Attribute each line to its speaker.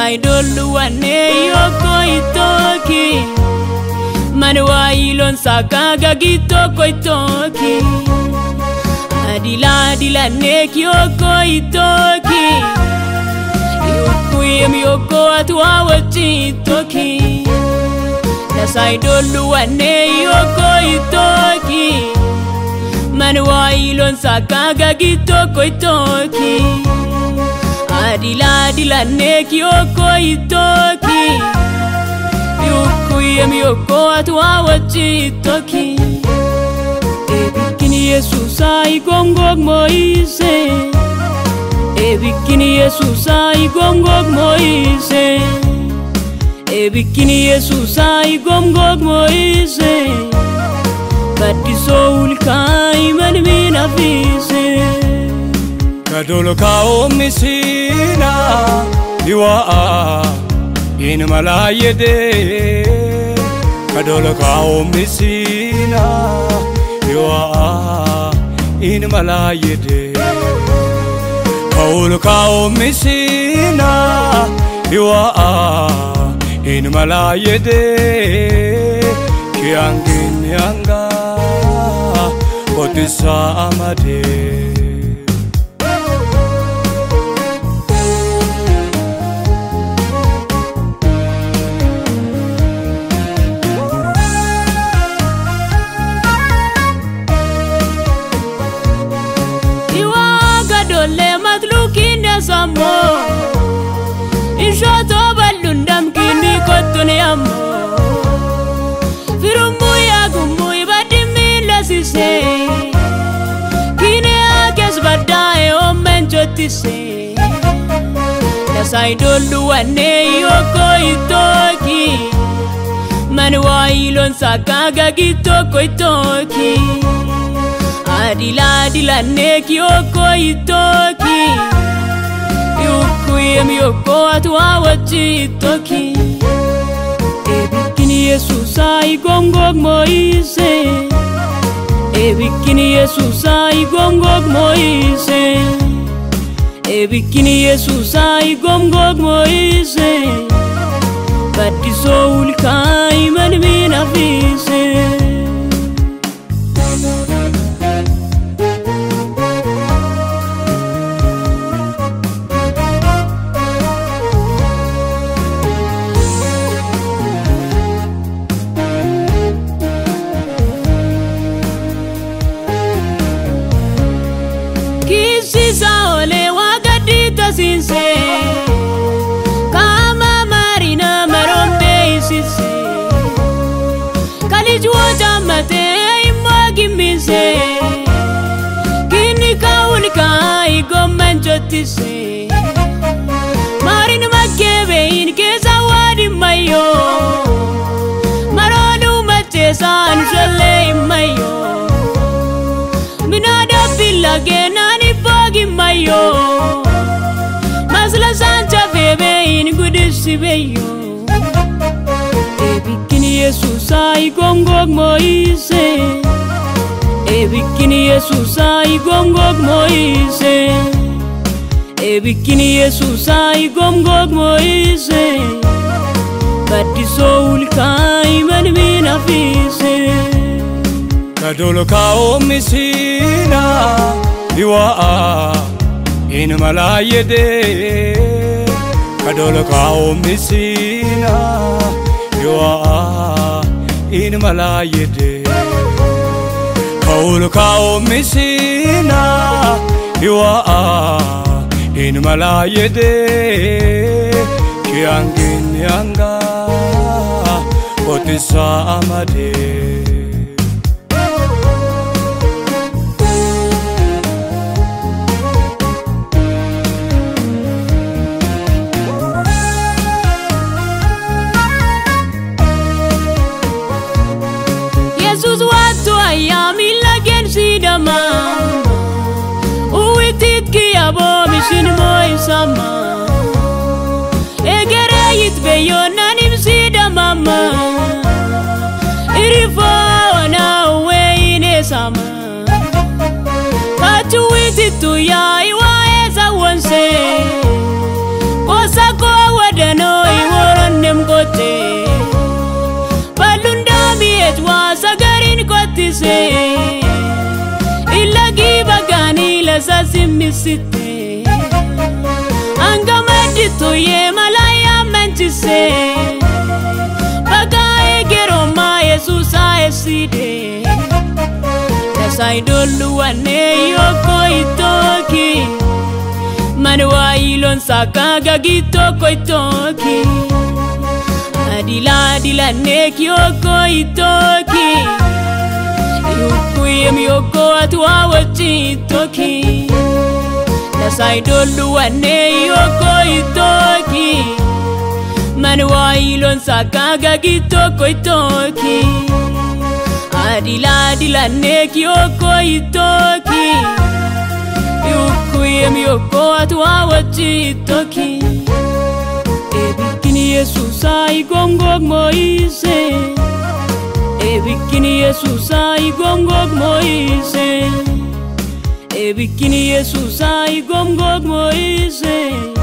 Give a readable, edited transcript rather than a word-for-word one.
Speaker 1: Saidolu wane yoko itoki Manwa ilon sakaga gitoko itoki Adila neki yoko itoki Yukuyem yoko atwa wachi itoki Saidolu wane yoko itoki Manwa ilon sakaga gitoko itoki Adila neki yoko itoki Yukuyem yoko atwa wachi itoki Ebikini Jesus ay gongog Moise Ebikini Jesus ay gongog Moise Ebikini Jesus ay gongog Moise Batiso ulkai manmina vise Kadolo kao misina Iwa in malayede Kadolo kao misina Iwa in malayede Kadolo kao misina Iwa in malayede Kiangin yanga Kotisa amade Samo Ishoto balundam kini kotone amo Firumu ya gumu ibadimi lasise Kine akes badae omenjotise Saidolu wane yoko itoki Manwa ilon sakaga gitoko itoki Adila neki yoko itoki Yukuyem yoko atwa wachi itoki Ebikini Jesus ay gongog Moise Ebikini Jesus ay gongog Moise Ebikini Jesus ay gongog Moise Batiso ulkai manmina vise Sinse Kama marina marombe isise Kalijua jamate imwagi mise Kini kaulika igomanjotise Marina makebe inkeza wadi mayo Maronu matesa anjole mayo Minada bilage nani bagi mayo Masla Santa bebe in goodisi beyo Ebikini Jesus ay gongog Moise Ebikini Jesus ay gongog Moise Ebikini Jesus ay gongog Moise Batiso ulkai manmina vise Kadolo kao misina Iwa in malayede Kadolo kao misina Iwa in malayede Kadolo kao misina Iwa in malayede Kiangin yanga Kotisa amade Ayami lagen sidama Uitit ki abo mishin moy sama Egere yit beyo nanim sidama Irifo na uwe sama Katu uitit tu ya iwa eza wonse Kosa kwa wadana Ejwa sagarin kotise Ilagi bagani lesa simisite Anga medito ye malaya menchise Bagai geroma Yesusa eside Lesa idolu wane yoko itoki Manwa ilon sakaga gitoko itoki Adila neki yoko itoki Yukuye miyoko atwa wachi itoki Lesa idolu wane yoko itoki Manwa ilon sakaga gitoko itoki Adila neki yoko itoki Yukuye miyoko atwa wachi itoki Ebikini Yesusa igongog Moise Ebikini Yesusa igongog Moise Ebikini Yesusa igongog Moise